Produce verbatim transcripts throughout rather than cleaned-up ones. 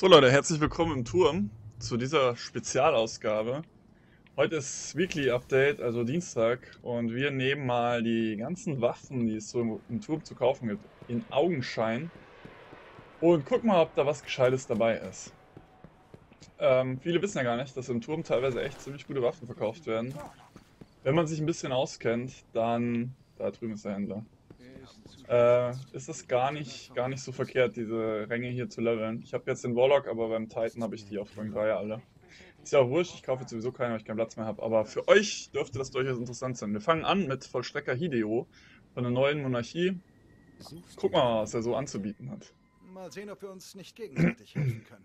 So Leute, herzlich willkommen im Turm zu dieser Spezialausgabe. Heute ist Weekly Update, also Dienstag, und wir nehmen mal die ganzen Waffen, die es so im, im Turm zu kaufen gibt, in Augenschein und gucken mal, ob da was Gescheites dabei ist. Ähm, viele wissen ja gar nicht, dass im Turm teilweise echt ziemlich gute Waffen verkauft werden. Wenn man sich ein bisschen auskennt, dann... Da drüben ist der Händler. Äh, ist es gar nicht, gar nicht so verkehrt, diese Ränge hier zu leveln. Ich habe jetzt den Warlock, aber beim Titan habe ich die auf Rang drei alle. Ist ja auch wurscht, ich kaufe jetzt sowieso keinen, weil ich keinen Platz mehr habe. Aber für euch dürfte das durchaus interessant sein. Wir fangen an mit Vollstrecker Hideo von der neuen Monarchie. Guck mal, was er so anzubieten hat. Mal sehen, ob wir uns nicht gegenseitig helfen können.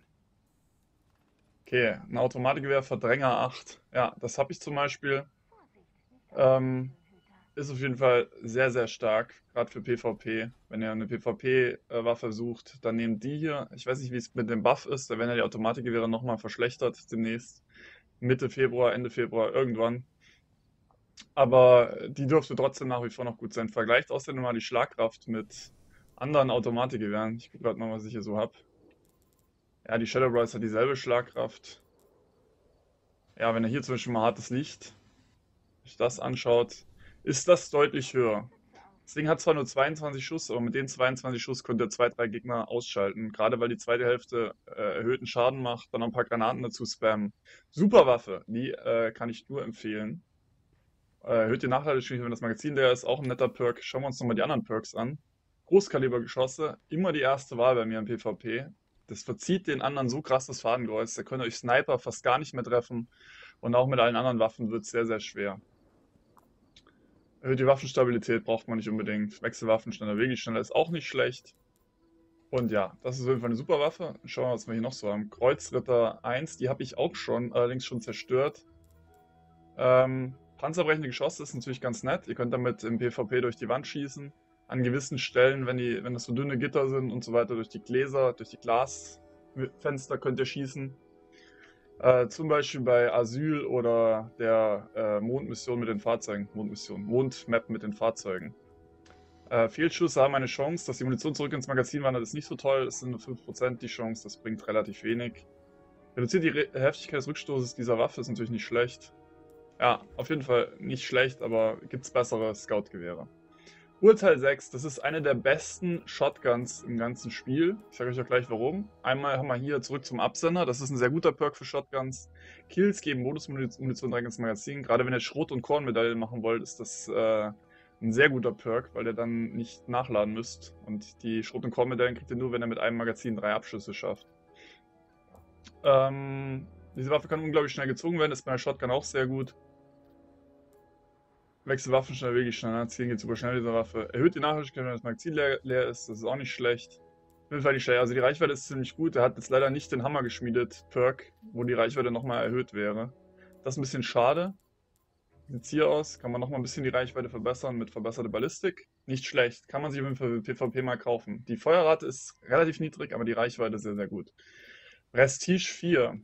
Okay, ein Automatikgewehr, Verdränger acht. Ja, das habe ich zum Beispiel. Ähm, Ist auf jeden Fall sehr, sehr stark, gerade für PvP. Wenn ihr eine PvP-Waffe sucht, dann nehmt die hier. Ich weiß nicht, wie es mit dem Buff ist, da werden ja die Automatikgewehre nochmal verschlechtert demnächst. Mitte Februar, Ende Februar, irgendwann. Aber die dürfte trotzdem nach wie vor noch gut sein. Vergleicht außerdem mal die Schlagkraft mit anderen Automatikgewehren. Ich gucke gerade mal, was ich hier so habe. Ja, die Shadow Rise hat dieselbe Schlagkraft. Ja, wenn er hier zum Beispiel mal hartes Licht sich das anschaut, ist das deutlich höher. Das Ding hat zwar nur zweiundzwanzig Schuss, aber mit den zweiundzwanzig Schuss könnt ihr zwei, drei Gegner ausschalten. Gerade weil die zweite Hälfte äh, erhöhten Schaden macht, dann noch ein paar Granaten dazu spammen. Super Waffe, die äh, kann ich nur empfehlen. Äh, erhöht die Nachladegeschwindigkeit, wenn das Magazin leer ist, auch ein netter Perk. Schauen wir uns nochmal die anderen Perks an. Großkalibergeschosse, immer die erste Wahl bei mir im PvP. Das verzieht den anderen so krass das Fadenkreuz. Da könnt ihr euch Sniper fast gar nicht mehr treffen. Und auch mit allen anderen Waffen wird es sehr, sehr schwer. Erhöht die Waffenstabilität braucht man nicht unbedingt. Wechselwaffenschneller, wirklich schneller ist auch nicht schlecht. Und ja, das ist auf jeden Fall eine super Waffe. Schauen wir mal, was wir hier noch so haben. Kreuzritter eins, die habe ich auch schon, allerdings schon zerstört. Ähm, panzerbrechende Geschosse ist natürlich ganz nett. Ihr könnt damit im PvP durch die Wand schießen. An gewissen Stellen, wenn, die, wenn das so dünne Gitter sind und so weiter, durch die Gläser, durch die Glasfenster könnt ihr schießen. Äh, zum Beispiel bei Asyl oder der äh, Mondmission mit den Fahrzeugen. Mondmission, Mondmap mit den Fahrzeugen. Äh, Fehlschüsse haben eine Chance, dass die Munition zurück ins Magazin wandert, ist nicht so toll. Das sind nur fünf Prozent die Chance, das bringt relativ wenig. Reduziert die Re Heftigkeit des Rückstoßes dieser Waffe, ist natürlich nicht schlecht. Ja, auf jeden Fall nicht schlecht, aber gibt es bessere Scout-Gewehre. Urteil sechs, das ist eine der besten Shotguns im ganzen Spiel. Ich sage euch auch gleich warum. Einmal haben wir hier zurück zum Absender. Das ist ein sehr guter Perk für Shotguns. Kills geben Bonusmunition direkt ins Magazin. Gerade wenn ihr Schrot- und Kornmedaillen machen wollt, ist das äh, ein sehr guter Perk, weil ihr dann nicht nachladen müsst. Und die Schrot- und Kornmedaillen kriegt ihr nur, wenn ihr mit einem Magazin drei Abschüsse schafft. Ähm, diese Waffe kann unglaublich schnell gezogen werden, ist bei der Shotgun auch sehr gut. Wechselwaffen schnell, wirklich schnell. Zielen geht super schnell, diese Waffe. Erhöht die Nachhaltigkeit, wenn das Magazin leer, leer ist. Das ist auch nicht schlecht. Auf jeden Fall nicht schlecht. Also die Reichweite ist ziemlich gut. Er hat jetzt leider nicht den Hammer geschmiedet, Perk, wo die Reichweite nochmal erhöht wäre. Das ist ein bisschen schade. Sieht hier aus. Kann man nochmal ein bisschen die Reichweite verbessern mit verbesserter Ballistik. Nicht schlecht. Kann man sich auf jeden Fall für PvP mal kaufen. Die Feuerrate ist relativ niedrig, aber die Reichweite sehr, sehr gut. Prestige vier.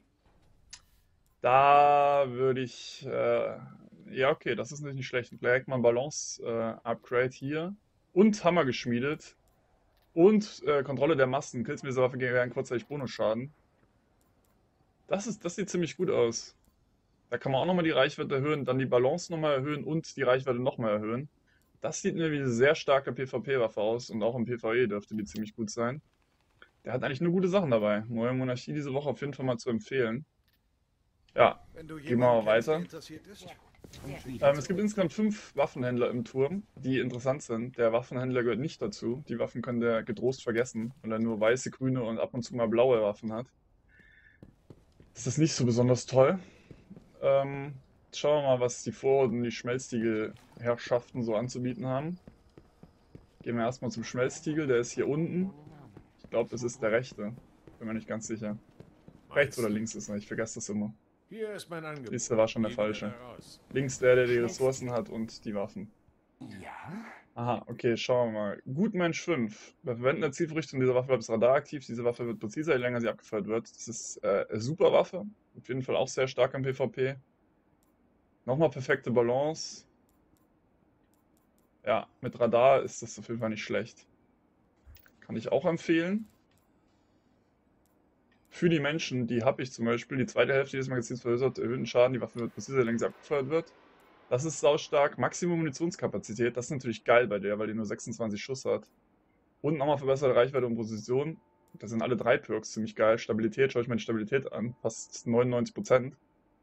Da würde ich... Äh, ja, okay, das ist natürlich nicht schlecht. Direkt mal ein Balance-Upgrade äh, hier. Und Hammer geschmiedet. Und äh, Kontrolle der Massen. Kills mit dieser Waffe gegen kurzzeitig Bonusschaden. Das, ist, das sieht ziemlich gut aus. Da kann man auch nochmal die Reichweite erhöhen, dann die Balance nochmal erhöhen und die Reichweite nochmal erhöhen. Das sieht mir wie eine sehr starke PvP-Waffe aus und auch im PvE dürfte die ziemlich gut sein. Der hat eigentlich nur gute Sachen dabei. Neue Monarchie diese Woche auf jeden Fall mal zu empfehlen. Ja, Wenn du gehen wir jemanden mal kennst, der weiter. interessiert ist, Ähm, es gibt insgesamt fünf Waffenhändler im Turm, die interessant sind. Der Waffenhändler gehört nicht dazu. Die Waffen kann der getrost vergessen, weil er nur weiße, grüne und ab und zu mal blaue Waffen hat. Das ist nicht so besonders toll. Ähm, schauen wir mal, was die Vor- und die Schmelztiegelherrschaften so anzubieten haben. Gehen wir erstmal zum Schmelztiegel, der ist hier unten. Ich glaube, das ist der rechte. Bin mir nicht ganz sicher. Rechts oder links ist er, ich vergesse das immer. Hier ist mein Angebot. Dieser war schon der Wähle falsche. daraus. Links der, der die Ressourcen hat und die Waffen. Ja? Aha, okay, schauen wir mal. Gutmensch fünf. Bei Verwenden der Zielvorrichtung dieser Waffe bleibt das Radar aktiv. Diese Waffe wird präziser, je länger sie abgefeuert wird. Das ist äh, eine super Waffe. Auf jeden Fall auch sehr stark am PvP. Nochmal perfekte Balance. Ja, mit Radar ist das auf jeden Fall nicht schlecht. Kann ich auch empfehlen. für die Menschen, die habe ich zum Beispiel. Die zweite Hälfte des Magazins verursacht erhöhten Schaden, die Waffe wird präziser, länger sie abgefeuert wird. Das ist saustark. Maximum Munitionskapazität, das ist natürlich geil bei der, weil die nur sechsundzwanzig Schuss hat. Und nochmal verbesserte Reichweite und Position. Das sind alle drei Perks ziemlich geil. Stabilität, schaue ich mir die Stabilität an, fast neunundneunzig Prozent.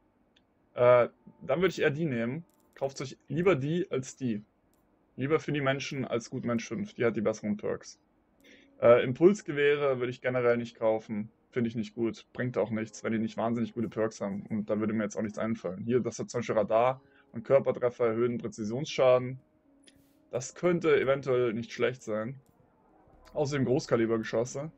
Äh, dann würde ich eher die nehmen. Kauft euch lieber die als die. Lieber für die Menschen als Gutmensch fünf. Die hat die besseren Perks. Äh, Impulsgewehre würde ich generell nicht kaufen. Finde ich nicht gut. Bringt auch nichts, wenn die nicht wahnsinnig gute Perks haben. Und da würde mir jetzt auch nichts einfallen. Hier, das hat zum Beispiel Radar und Körpertreffer erhöhen Präzisionsschaden. Das könnte eventuell nicht schlecht sein. Außerdem Großkalibergeschosse.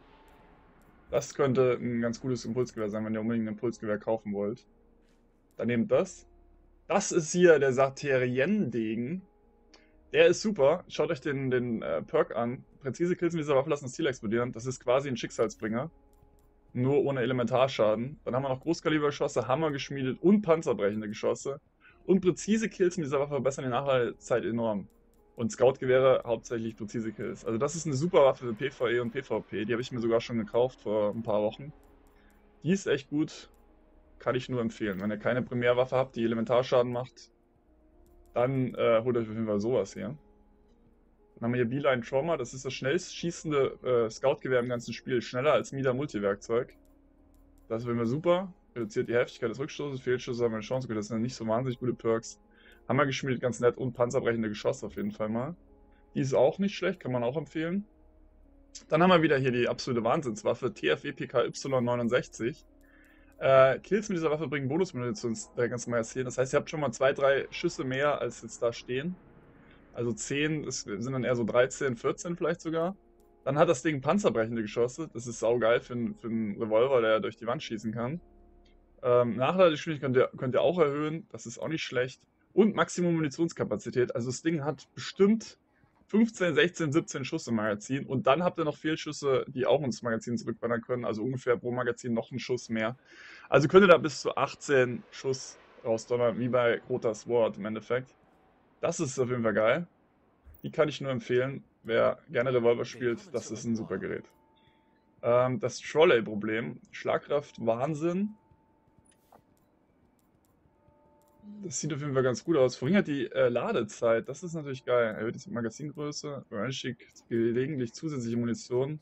Das könnte ein ganz gutes Impulsgewehr sein, wenn ihr unbedingt ein Impulsgewehr kaufen wollt. Dann nehmt das. Das ist hier der Sarterien-Degen. Der ist super. Schaut euch den, den äh, Perk an. Präzise Kills mit dieser Waffe lassen das Ziel explodieren. Das ist quasi ein Schicksalsbringer. Nur ohne Elementarschaden. Dann haben wir noch Großkalibergeschosse, Hammer geschmiedet und panzerbrechende Geschosse. Und präzise Kills mit dieser Waffe verbessern die Nachladezeit enorm. Und Scout-Gewehre hauptsächlich präzise Kills. Also das ist eine super Waffe für PvE und PvP. Die habe ich mir sogar schon gekauft vor ein paar Wochen. Die ist echt gut. Kann ich nur empfehlen. Wenn ihr keine Primärwaffe habt, die Elementarschaden macht, dann äh, holt euch auf jeden Fall sowas hier. Dann haben wir hier Beeline Trauma. Das ist das schnellst schießende äh, Scout-Gewehr im ganzen Spiel. Schneller als Mida Multiwerkzeug. Das ist immer super. Reduziert die Heftigkeit des Rückstoßes. Fehlschüsse haben eine Chance. Das sind nicht so wahnsinnig gute Perks. Hammer geschmiedet, ganz nett. Und panzerbrechende Geschosse auf jeden Fall mal. Die ist auch nicht schlecht. Kann man auch empfehlen. Dann haben wir wieder hier die absolute Wahnsinnswaffe. T F W P K Y neunundsechzig. Äh, Kills mit dieser Waffe bringen Bonusmunition ins äh, ganze Magazin. Das heißt, ihr habt schon mal zwei, drei Schüsse mehr, als jetzt da stehen. Also zehn, das sind dann eher so dreizehn, vierzehn vielleicht sogar. Dann hat das Ding panzerbrechende Geschosse. Das ist saugeil für, für einen Revolver, der durch die Wand schießen kann. Ähm, Nachladegeschwindigkeit könnt ihr, könnt ihr auch erhöhen. Das ist auch nicht schlecht. Und Maximum Munitionskapazität. Also das Ding hat bestimmt fünfzehn, sechzehn, siebzehn Schuss im Magazin. Und dann habt ihr noch Fehlschüsse, die auch ins Magazin zurückwandern können. Also ungefähr pro Magazin noch einen Schuss mehr. Also könnt ihr da bis zu achtzehn Schuss rausdonnern, wie bei Roter Sword im Endeffekt. Das ist auf jeden Fall geil. Die kann ich nur empfehlen. Wer gerne Revolver spielt, das ist ein super Gerät. Ähm, das Trolley-Problem. Schlagkraft, Wahnsinn. Das sieht auf jeden Fall ganz gut aus. Verringert die äh, Ladezeit. Das ist natürlich geil. Erhöht die Magazingröße. Schickt gelegentlich zusätzliche Munition.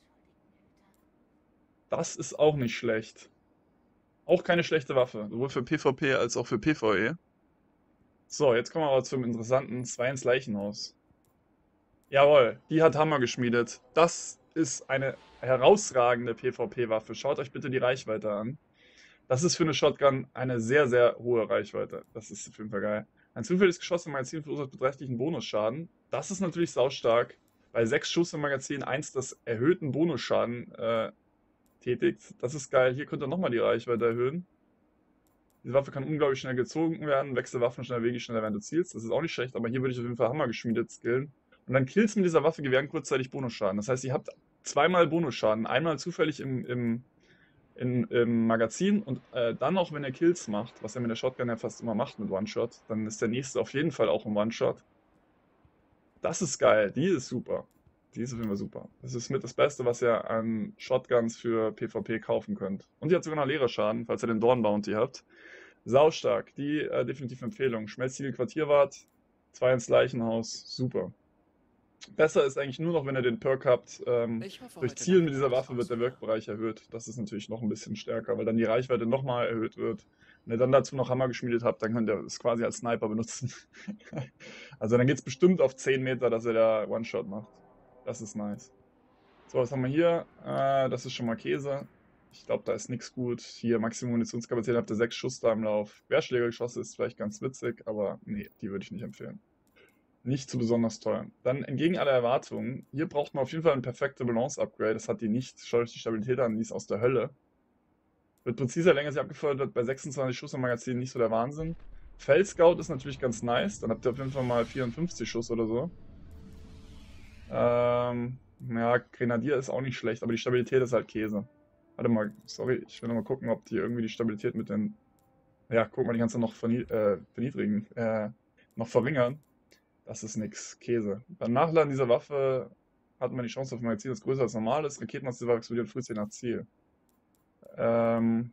Das ist auch nicht schlecht. Auch keine schlechte Waffe. Sowohl für PvP als auch für PvE. So, jetzt kommen wir aber zum interessanten zwei ins Leichenhaus. Jawohl, die hat Hammer geschmiedet. Das ist eine herausragende PvP-Waffe. Schaut euch bitte die Reichweite an. Das ist für eine Shotgun eine sehr, sehr hohe Reichweite. Das ist auf jeden Fall geil. Ein zufälliges Geschoss im Magazin verursacht beträchtlichen Bonusschaden. Das ist natürlich saustark. Bei sechs Schuss im Magazin eins das erhöhten Bonusschaden äh, tätigt. Das ist geil. Hier könnt ihr nochmal die Reichweite erhöhen. Diese Waffe kann unglaublich schnell gezogen werden. Wechsel Waffen schneller, Wege schneller, während du zielst. Das ist auch nicht schlecht, aber hier würde ich auf jeden Fall Hammer geschmiedet skillen. Und dann Kills mit dieser Waffe gewähren kurzzeitig Bonusschaden. Das heißt, ihr habt zweimal Bonusschaden. Einmal zufällig im, im, in, im Magazin und äh, dann auch, wenn ihr Kills macht, was er mit der Shotgun ja fast immer macht mit One-Shot, dann ist der nächste auf jeden Fall auch ein One-Shot. Das ist geil. Die ist super. Die ist auf jeden Fall super. Das ist mit das Beste, was ihr an Shotguns für PvP kaufen könnt. Und die hat sogar noch Leererschaden, falls ihr den Dawn Bounty habt. Saustark. Die äh, definitiv Empfehlung. Schmelztiegel Quartierwart, zwei ins Leichenhaus. Super. Besser ist eigentlich nur noch, wenn ihr den Perk habt. Ähm, durch Zielen mit dieser Waffe wird der Wirkbereich erhöht. Das ist natürlich noch ein bisschen stärker, weil dann die Reichweite nochmal erhöht wird. Wenn ihr dann dazu noch Hammer geschmiedet habt, dann könnt ihr es quasi als Sniper benutzen. Also dann geht es bestimmt auf zehn Meter, dass ihr da One-Shot macht. Das ist nice. So, was haben wir hier? Äh, das ist schon mal Käse. Ich glaube, da ist nichts gut. Hier Maximum Munitionskapazität, habt ihr sechs Schuss da im Lauf. Querschlägergeschosse ist vielleicht ganz witzig, aber nee, die würde ich nicht empfehlen. Nicht zu besonders teuer. Dann entgegen aller Erwartungen, hier braucht man auf jeden Fall ein perfekte Balance-Upgrade. Das hat die nicht. Schaut euch die Stabilität an, die ist aus der Hölle. Wird präziser, länger sie abgefeuert wird, bei sechsundzwanzig Schuss im Magazin nicht so der Wahnsinn. Feldscout ist natürlich ganz nice, dann habt ihr auf jeden Fall mal vierundfünfzig Schuss oder so. Ähm, ja, Grenadier ist auch nicht schlecht, aber die Stabilität ist halt Käse. Warte mal, sorry, ich will noch mal gucken, ob die irgendwie die Stabilität mit den... Ja, guck mal, die kannst du noch vernied äh, verniedrigen, äh, noch verringern. Das ist nix, Käse. Beim Nachladen dieser Waffe hat man die Chance auf ein Magazin, das größer als normal ist. Raketen aus dieser Waffe explodieren frühzeitig nach Ziel. Ähm,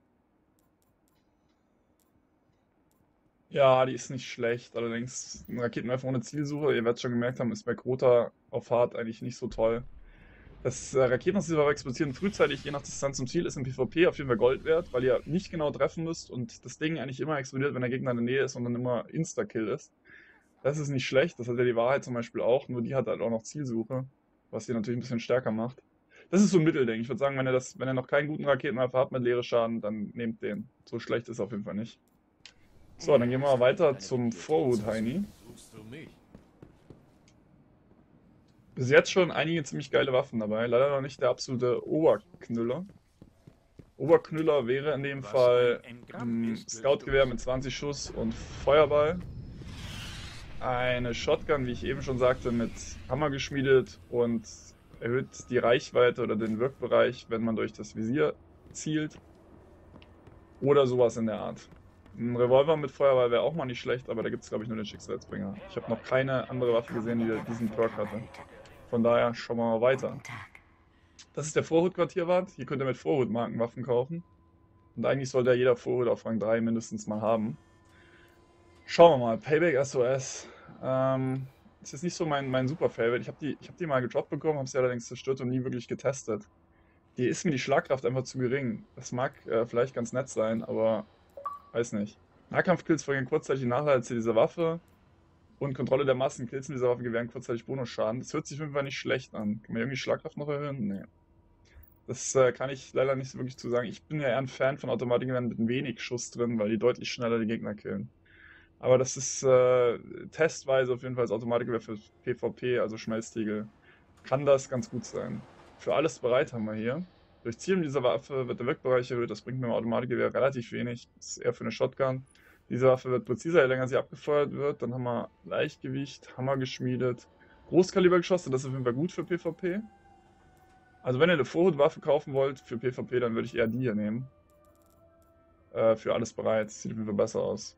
ja, die ist nicht schlecht. Allerdings ein Raketenwerfer ohne Zielsuche, ihr werdet schon gemerkt haben, ist bei Crota auf Hard eigentlich nicht so toll. Das äh, Raketenwerfer explodieren frühzeitig, je nach Distanz zum Ziel, ist im PvP auf jeden Fall Gold wert, weil ihr nicht genau treffen müsst und das Ding eigentlich immer explodiert, wenn der Gegner in der Nähe ist und dann immer Insta-Kill ist. Das ist nicht schlecht, das hat ja die Wahrheit zum Beispiel auch, nur die hat halt auch noch Zielsuche, was die natürlich ein bisschen stärker macht. Das ist so ein Mittelding. Ich würde sagen, wenn ihr, das, wenn ihr noch keinen guten Raketenwerfer habt mit leere Schaden, dann nehmt den. So schlecht ist er auf jeden Fall nicht. So, dann gehen wir mal weiter zum Vorhut-Heini. Bis jetzt schon einige ziemlich geile Waffen dabei. Leider noch nicht der absolute Oberknüller. Oberknüller wäre in dem Fall ein Scoutgewehr mit zwanzig Schuss und Feuerball. Eine Shotgun, wie ich eben schon sagte, mit Hammer geschmiedet und erhöht die Reichweite oder den Wirkbereich, wenn man durch das Visier zielt. Oder sowas in der Art. Ein Revolver mit Feuerball wäre auch mal nicht schlecht, aber da gibt es, glaube ich, nur den Schicksalsbringer. Ich habe noch keine andere Waffe gesehen, die diesen Perk hatte. Von daher schauen wir mal weiter. Das ist der Vorhut-Quartierwart. Hier könnt ihr mit Vorhut-Marken Waffen kaufen. Und eigentlich sollte ja jeder Vorhut auf Rang drei mindestens mal haben. Schauen wir mal. Payback S O S. Ähm, das ist nicht so mein, mein Super-Favorite. Ich habe die, ich hab die mal gedroppt bekommen, habe sie allerdings zerstört und nie wirklich getestet. Die ist mir die Schlagkraft einfach zu gering. Das mag äh, vielleicht ganz nett sein, aber weiß nicht. Nahkampfkills verringern kurzzeitig die Nachladezahl dieser Waffe. Und Kontrolle der Massen. Kills in dieser Waffe gewähren kurzzeitig Bonusschaden. Das hört sich auf jeden Fall nicht schlecht an. Kann man irgendwie Schlagkraft noch erhöhen? Nee. Das äh, kann ich leider nicht so wirklich zu sagen. Ich bin ja eher ein Fan von Automatikgewehren mit wenig Schuss drin, weil die deutlich schneller die Gegner killen. Aber das ist äh, testweise auf jeden Fall das Automatikgewehr für PvP, also Schmelztiegel. Kann das ganz gut sein. Für alles bereit haben wir hier. Durch Zielen dieser Waffe wird der Wirkbereich erhöht. Das bringt mir im Automatikgewehr relativ wenig. Das ist eher für eine Shotgun. Diese Waffe wird präziser, je länger sie abgefeuert wird. Dann haben wir Leichtgewicht, Hammer geschmiedet, Großkalibergeschosse, das ist auf jeden Fall gut für PvP. Also wenn ihr eine Vorhutwaffe kaufen wollt für PvP, dann würde ich eher die hier nehmen. Äh, für alles bereit, sieht auf jeden Fall besser aus.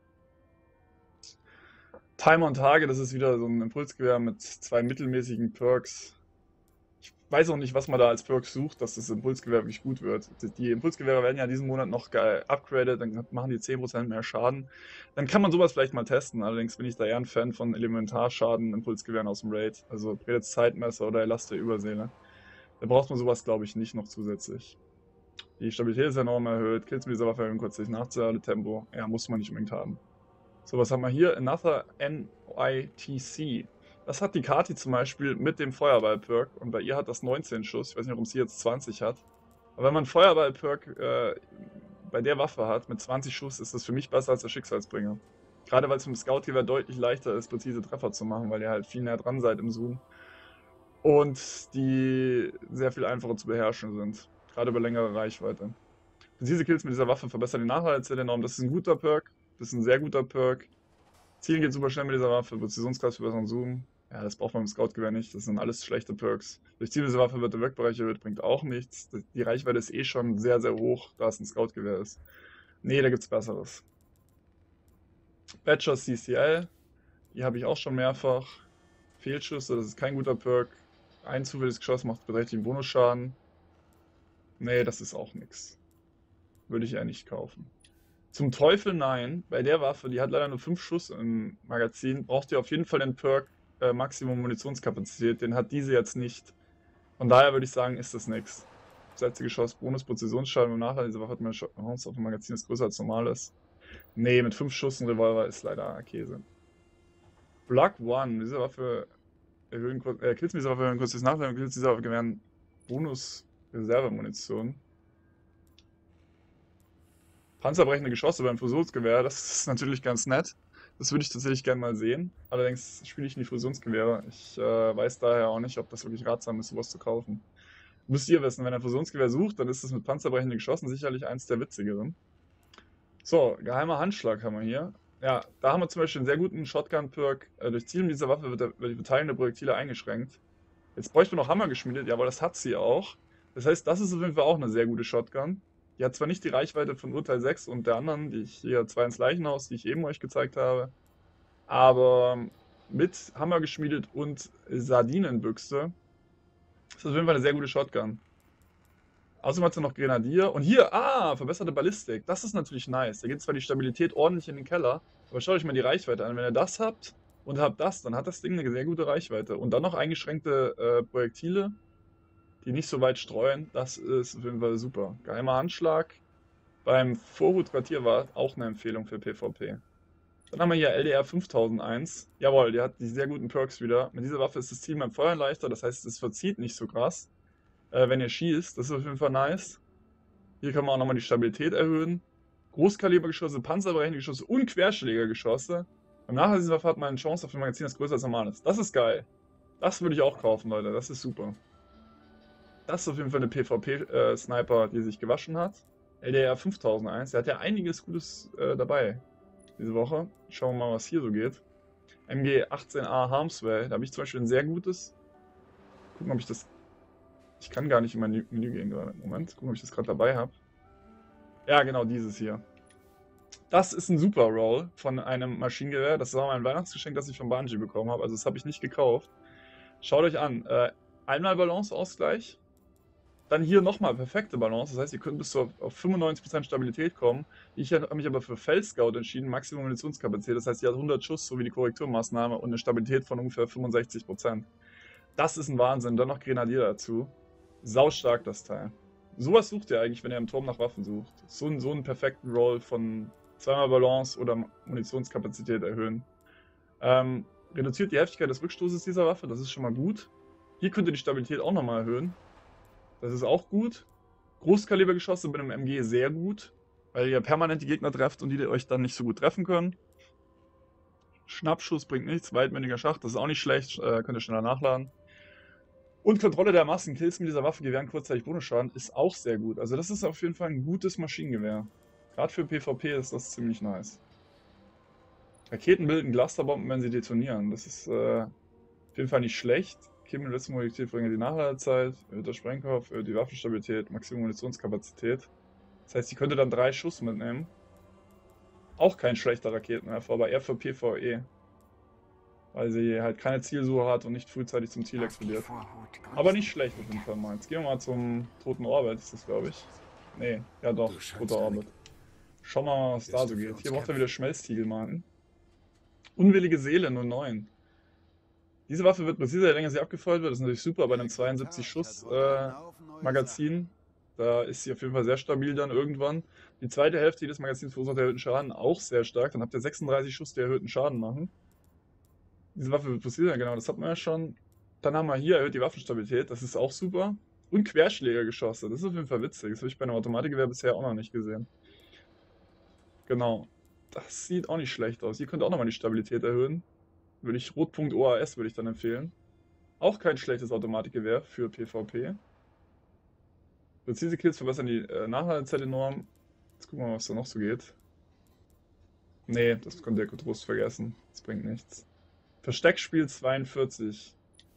Timer und Tage, das ist wieder so ein Impulsgewehr mit zwei mittelmäßigen Perks. Ich weiß auch nicht, was man da als Perk sucht, dass das Impulsgewehr wirklich gut wird. Die Impulsgewehre werden ja diesen Monat noch geil upgraded, dann machen die zehn Prozent mehr Schaden. Dann kann man sowas vielleicht mal testen, allerdings bin ich da eher ein Fan von Elementarschaden Impulsgewehren aus dem Raid. Also Predets Zeitmesser oder Elast der Überseele. Da braucht man sowas, glaube ich, nicht noch zusätzlich. Die Stabilität ist enorm erhöht, Kills mit dieser Waffe erhöhen kurzzeitig Nachladetempo. Ja, muss man nicht unbedingt haben. So, was haben wir hier? Another N I T C. Das hat die Kati zum Beispiel mit dem Feuerball-Perk und bei ihr hat das neunzehn Schuss. Ich weiß nicht, warum sie jetzt zwanzig hat. Aber wenn man Feuerball-Perk äh, bei der Waffe hat mit zwanzig Schuss, ist das für mich besser als der Schicksalsbringer. Gerade weil es mit dem Scoutgewehr deutlich leichter ist, präzise Treffer zu machen, weil ihr halt viel näher dran seid im Zoom. Und die sehr viel einfacher zu beherrschen sind. Gerade über längere Reichweite. Präzise Kills mit dieser Waffe verbessern die Nachladezahl enorm. Das ist ein guter Perk. Das ist ein sehr guter Perk. Zielen geht super schnell mit dieser Waffe. Präzisionskreis verbessern Zoom. Ja, das braucht man im Scoutgewehr nicht. Das sind alles schlechte Perks. Durch Ziel dieser Waffe wird der Wirkbereich erhöht, bringt auch nichts. Die Reichweite ist eh schon sehr, sehr hoch, da es ein Scoutgewehr ist. Nee, da gibt's Besseres. Badger C C L. Die habe ich auch schon mehrfach. Fehlschüsse, das ist kein guter Perk. Ein zufälliges Geschoss macht beträchtlichen Bonusschaden. Nee, das ist auch nichts. Würde ich ja nicht kaufen. Zum Teufel nein. Bei der Waffe, die hat leider nur fünf Schuss im Magazin, braucht ihr auf jeden Fall den Perk äh, Maximum Munitionskapazität. Den hat diese jetzt nicht. Von daher würde ich sagen, ist das nichts. Das letzte Geschoss, Bonus, Präzisionsschaden im Nachhinein. Diese Waffe hat meine Chance auf dem Magazin, ist größer als normal ist. Nee, mit fünf Schuss ein Revolver ist leider Käse. Block One, diese Waffe erhöhen, äh, Kills mit dieser Waffe erhöhen kurzes Nachladen, Kills dieser Waffe gewähren Bonus Reservemunition. Panzerbrechende Geschosse beim Fusionsgewehr, das ist natürlich ganz nett. Das würde ich tatsächlich gerne mal sehen. Allerdings spiele ich nie Fusionsgewehre. Ich äh, weiß daher auch nicht, ob das wirklich ratsam ist, sowas zu kaufen. Müsst ihr wissen, wenn ihr ein Fusionsgewehr sucht, dann ist es mit panzerbrechenden Geschossen sicherlich eins der witzigeren. So, geheimer Handschlag haben wir hier. Ja, da haben wir zum Beispiel einen sehr guten Shotgun-Perk. Äh, durch Zielen dieser Waffe wird, der, wird die Verteilung der Projektile eingeschränkt. Jetzt bräuchte man noch Hammer geschmiedet, ja, aber das hat sie auch. Das heißt, das ist auf jeden Fall auch eine sehr gute Shotgun. Die hat zwar nicht die Reichweite von Urteil sechs und der anderen, die ich hier zwei ins Leichenhaus, die ich eben euch gezeigt habe, aber mit Hammer geschmiedet und Sardinenbüchse ist das auf jeden Fall eine sehr gute Shotgun. Außerdem hat er noch Grenadier. Und hier, ah, verbesserte Ballistik. Das ist natürlich nice. Da geht zwar die Stabilität ordentlich in den Keller, aber schaut euch mal die Reichweite an. Wenn ihr das habt und habt das, dann hat das Ding eine sehr gute Reichweite. Und dann noch eingeschränkte äh, Projektile, die nicht so weit streuen. Das ist auf jeden Fall super. Geheimer Handschlag. Beim Vorhutquartier war auch eine Empfehlung für PvP. Dann haben wir hier L D R fünftausendeins. Jawohl, die hat die sehr guten Perks wieder. Mit dieser Waffe ist das Ziel beim Feuern leichter, das heißt, es verzieht nicht so krass, äh, wenn ihr schießt. Das ist auf jeden Fall nice. Hier kann man auch nochmal die Stabilität erhöhen. Großkalibergeschosse, panzerbrechende Geschosse und Querschlägergeschosse. Und nachher dieser Waffe hat man eine Chance auf ein Magazin, das größer als normal ist. Das ist geil. Das würde ich auch kaufen, Leute. Das ist super. Das ist auf jeden Fall eine PvP-Sniper, die sich gewaschen hat. L D R fünftausendeins. Der hat ja einiges Gutes äh, dabei diese Woche. Schauen wir mal, was hier so geht. M G achtzehn A Harmswell. Da habe ich zum Beispiel ein sehr gutes. Gucken, ob ich das... Ich kann gar nicht in mein Menü gehen gerade. Moment, gucken, ob ich das gerade dabei habe. Ja, genau, dieses hier. Das ist ein Super Roll von einem Maschinengewehr. Das war mein Weihnachtsgeschenk, das ich von Bungie bekommen habe. Also das habe ich nicht gekauft. Schaut euch an. Äh, einmal Balanceausgleich. Dann hier nochmal perfekte Balance. Das heißt, ihr könnt bis zu auf fünfundneunzig Prozent Stabilität kommen. Ich habe mich aber für Feldscout entschieden. Maximum Munitionskapazität. Das heißt, ihr habt hundert Schuss sowie die Korrekturmaßnahme und eine Stabilität von ungefähr fünfundsechzig Prozent. Das ist ein Wahnsinn. Dann noch Grenadier dazu. Saustark das Teil. Sowas sucht ihr eigentlich, wenn ihr im Turm nach Waffen sucht. So, einen, so einen perfekten Roll von zweimal Balance oder Munitionskapazität erhöhen. Ähm, reduziert die Heftigkeit des Rückstoßes dieser Waffe. Das ist schon mal gut. Hier könnt ihr die Stabilität auch nochmal erhöhen. Das ist auch gut. Großkalibergeschosse mit einem M G sehr gut, weil ihr permanent die Gegner trefft und die euch dann nicht so gut treffen können. Schnappschuss bringt nichts, weitmänniger Schacht, das ist auch nicht schlecht, äh, könnt ihr schneller nachladen. Und Kontrolle der Massen, Kills mit dieser Waffe gewähren kurzzeitig Bonusschaden, ist auch sehr gut. Also das ist auf jeden Fall ein gutes Maschinengewehr. Gerade für PvP ist das ziemlich nice. Raketen bilden Clusterbomben, wenn sie detonieren. Das ist äh, auf jeden Fall nicht schlecht. Kippen letzte Mobilität verringert die Nachladezeit, erhöht der Sprengkopf, erhöht die Waffenstabilität, Maximum Munitionskapazität. Das heißt, sie könnte dann drei Schuss mitnehmen. Auch kein schlechter Raketenwerfer, aber eher für PvE. Weil sie halt keine Zielsuche hat und nicht frühzeitig zum Ziel explodiert. Aber nicht schlecht auf jeden Fall mal. Jetzt gehen wir mal zum Toten Orbit, ist das glaube ich. Nee, ja doch, Toter Orbit. Schauen wir mal, was da so geht. Hier braucht er wieder Schmelztiegelmarken. Unwillige Seele, nur neun. Diese Waffe wird präziser, je länger sie abgefeuert wird. Das ist natürlich super bei einem zweiundsiebzig Schuss äh, Magazin. Da ist sie auf jeden Fall sehr stabil dann irgendwann. Die zweite Hälfte des Magazins verursacht erhöhten Schaden, auch sehr stark. Dann habt ihr sechsunddreißig Schuss, die erhöhten Schaden machen. Diese Waffe wird präziser, genau, das hat man ja schon. Dann haben wir hier erhöht die Waffenstabilität, das ist auch super. Und Querschlägergeschosse, das ist auf jeden Fall witzig. Das habe ich bei einem Automatikgewehr bisher auch noch nicht gesehen. Genau. Das sieht auch nicht schlecht aus. Hier könnt ihr auch nochmal die Stabilität erhöhen. Würde ich Rotpunkt O A S würde ich dann empfehlen. Auch kein schlechtes Automatikgewehr für PvP. Präzise Kills verbessern die äh, Nachladezeit enorm. Jetzt gucken wir mal, was da noch so geht. Nee, das könnt ihr getrost vergessen. Das bringt nichts. Versteckspiel zweiundvierzig.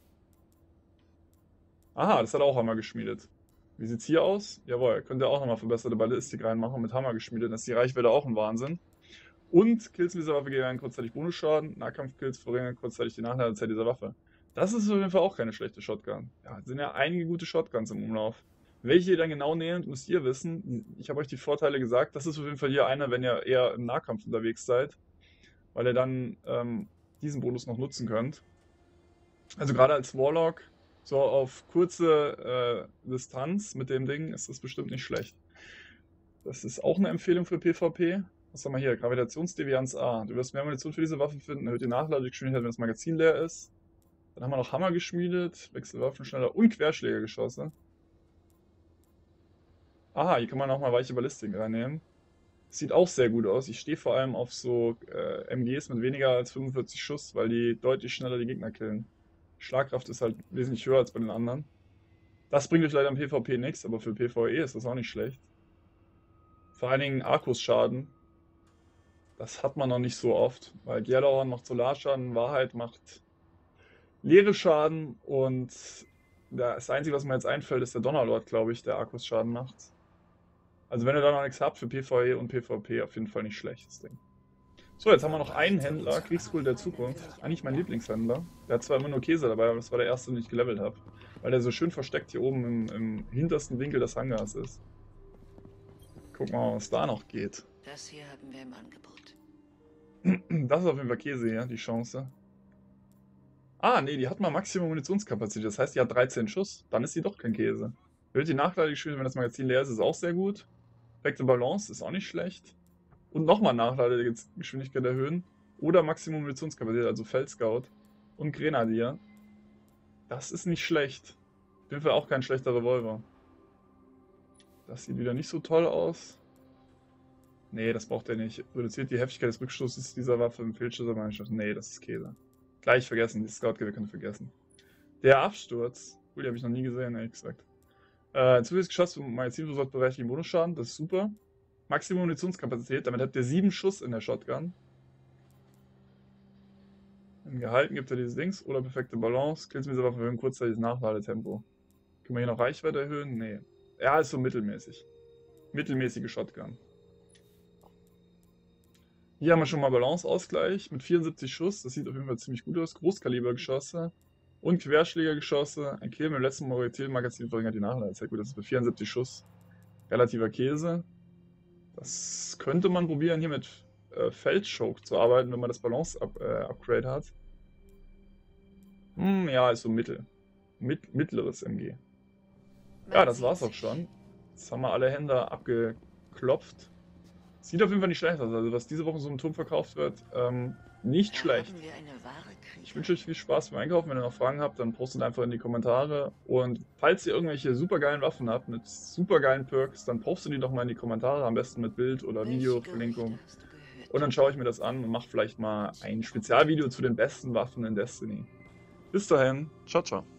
Aha, das hat auch Hammer geschmiedet. Wie sieht's hier aus? Jawohl, könnt ihr auch nochmal verbesserte Ballistik reinmachen mit Hammer geschmiedet. Das ist die Reichweite auch ein Wahnsinn. Und Kills mit dieser Waffe gewähren kurzzeitig Bonusschaden. Nahkampfkills verringern kurzzeitig die Nachladezeit dieser Waffe. Das ist auf jeden Fall auch keine schlechte Shotgun. Ja, es sind ja einige gute Shotguns im Umlauf. Welche ihr dann genau nehmt, müsst ihr wissen. Ich habe euch die Vorteile gesagt. Das ist auf jeden Fall hier eine, wenn ihr eher im Nahkampf unterwegs seid. Weil ihr dann ähm, diesen Bonus noch nutzen könnt. Also gerade als Warlock, so auf kurze äh, Distanz mit dem Ding, ist das bestimmt nicht schlecht. Das ist auch eine Empfehlung für PvP. Was haben wir hier? Gravitationsdevianz A. Du wirst mehr Munition für diese Waffe finden, erhöht die Nachladegeschwindigkeit, wenn das Magazin leer ist. Dann haben wir noch Hammer geschmiedet, Wechselwaffen schneller und Querschlägergeschosse. Aha, hier kann man auch mal weiche Ballistik reinnehmen. Sieht auch sehr gut aus. Ich stehe vor allem auf so äh, M Gs mit weniger als fünfundvierzig Schuss, weil die deutlich schneller die Gegner killen. Die Schlagkraft ist halt wesentlich höher als bei den anderen. Das bringt euch leider im PvP nichts, aber für PvE ist das auch nicht schlecht. Vor allen Dingen Arkusschaden. Das hat man noch nicht so oft, weil Gjallarhorn macht Solarschaden, Wahrheit macht leere Schaden und das Einzige, was mir jetzt einfällt, ist der Donnerlord, glaube ich, der Arkusschaden macht. Also wenn ihr da noch nichts habt für PvE und PvP, auf jeden Fall nicht schlechtes Ding. So, jetzt haben wir noch einen Händler, Kriegskult der Zukunft. Eigentlich mein Lieblingshändler. Der hat zwar immer nur Käse dabei, aber das war der erste, den ich gelevelt habe. Weil der so schön versteckt hier oben im, im hintersten Winkel des Hangars ist. Gucken wir mal, was da noch geht. Das hier haben wir im Angebot. Das ist auf jeden Fall Käse, ja, die Chance. Ah, nee, die hat mal Maximum Munitionskapazität. Das heißt, die hat dreizehn Schuss. Dann ist die doch kein Käse. Erhöht die Nachladegeschwindigkeit, wenn das Magazin leer ist, ist auch sehr gut. Perfekte Balance ist auch nicht schlecht. Und nochmal Nachladegeschwindigkeit erhöhen. Oder Maximum Munitionskapazität, also Feldscout. Und Grenadier. Das ist nicht schlecht. Auf jeden Fall auch kein schlechter Revolver. Das sieht wieder nicht so toll aus. Nee, das braucht er nicht. Reduziert die Heftigkeit des Rückstoßes dieser Waffe im Fehlschuss der Mannschaft. Nee, das ist Käse. Gleich vergessen, die Scout-Gewehr können wir vergessen. Der Absturz. Cool, die habe ich noch nie gesehen, ehrlich gesagt. Äh, zusätzliches Geschoss zum Magazin versorgt berechtigten Bonusschaden, das ist super. Maximum Munitionskapazität, damit habt ihr sieben Schuss in der Shotgun. Im Gehalten gibt er dieses Dings oder perfekte Balance. Kills mit dieser Waffe erhöhen kurzzeitiges Nachladetempo. Können wir hier noch Reichweite erhöhen? Nee. Ja, ist so mittelmäßig. Mittelmäßige Shotgun. Hier haben wir schon mal Balanceausgleich mit vierundsiebzig Schuss. Das sieht auf jeden Fall ziemlich gut aus. Großkalibergeschosse und Querschlägergeschosse. Ein Kill mit dem letzten Magazin verringert die Nachladezeit. Gut, das ist bei vierundsiebzig Schuss relativer Käse. Das könnte man probieren, hier mit äh, Feldschoke zu arbeiten, wenn man das Balance-Upgrade äh, hat. Hm, ja, ist so mittel. Mit, mittleres M G. Ja, das war's auch schon. Jetzt haben wir alle Hände abgeklopft. Sieht auf jeden Fall nicht schlecht aus. Also was diese Woche so im Turm verkauft wird, ähm, nicht schlecht. Ich wünsche euch viel Spaß beim Einkaufen. Wenn ihr noch Fragen habt, dann postet einfach in die Kommentare. Und falls ihr irgendwelche supergeilen Waffen habt mit supergeilen Perks, dann postet die doch mal in die Kommentare. Am besten mit Bild oder Video-Verlinkung. Und dann schaue ich mir das an und mache vielleicht mal ein Spezialvideo zu den besten Waffen in Destiny. Bis dahin, ciao, ciao.